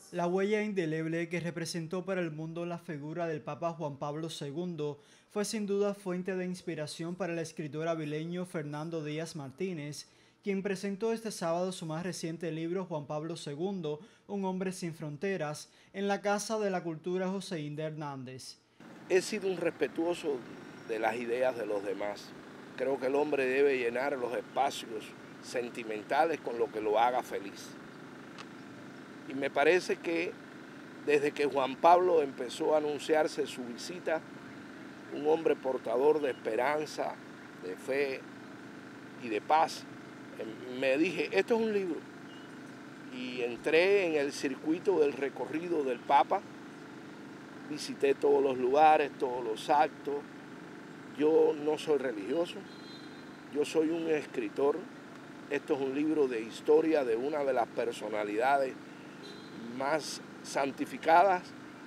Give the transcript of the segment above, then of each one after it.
La huella indeleble que representó para el mundo la figura del Papa Juan Pablo II fue sin duda fuente de inspiración para el escritor avileño Fernando Díaz Martínez, quien presentó este sábado su más reciente libro Juan Pablo II, Un hombre sin fronteras, en la Casa de la Cultura Joseínda Hernández. He sido un respetuoso de las ideas de los demás. Creo que el hombre debe llenar los espacios sentimentales con lo que lo haga feliz. Y me parece que desde que Juan Pablo empezó a anunciarse su visita, un hombre portador de esperanza, de fe y de paz, me dije, esto es un libro. Y entré en el circuito del recorrido del Papa, visité todos los lugares, todos los actos. Yo no soy religioso, yo soy un escritor. Esto es un libro de historia de una de las personalidades más santificadas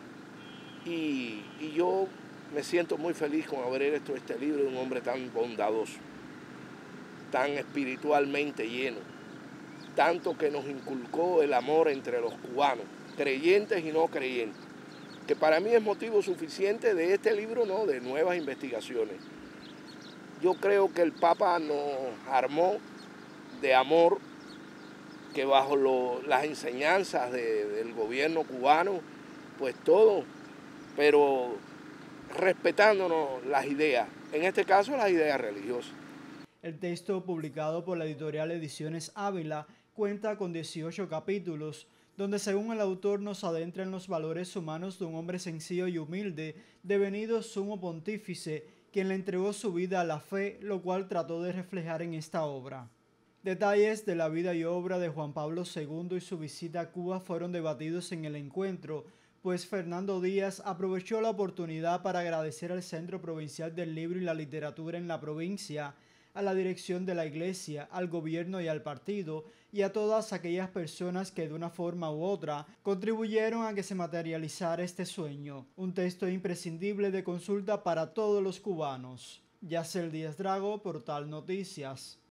y yo me siento muy feliz con haber hecho este libro de un hombre tan bondadoso, tan espiritualmente lleno, tanto que nos inculcó el amor entre los cubanos, creyentes y no creyentes, que para mí es motivo suficiente de este libro, no, de nuevas investigaciones. Yo creo que el Papa nos armó de amor, que bajo las enseñanzas del gobierno cubano, pues todo, pero respetándonos las ideas, en este caso las ideas religiosas. El texto, publicado por la editorial Ediciones Ávila, cuenta con 18 capítulos, donde según el autor nos adentra en los valores humanos de un hombre sencillo y humilde, devenido sumo pontífice, quien le entregó su vida a la fe, lo cual trató de reflejar en esta obra. Detalles de la vida y obra de Juan Pablo II y su visita a Cuba fueron debatidos en el encuentro, pues Fernando Díaz aprovechó la oportunidad para agradecer al Centro Provincial del Libro y la Literatura en la provincia, a la dirección de la Iglesia, al gobierno y al partido, y a todas aquellas personas que de una forma u otra contribuyeron a que se materializara este sueño, un texto imprescindible de consulta para todos los cubanos. Yacel Díaz Drago, Portal Noticias.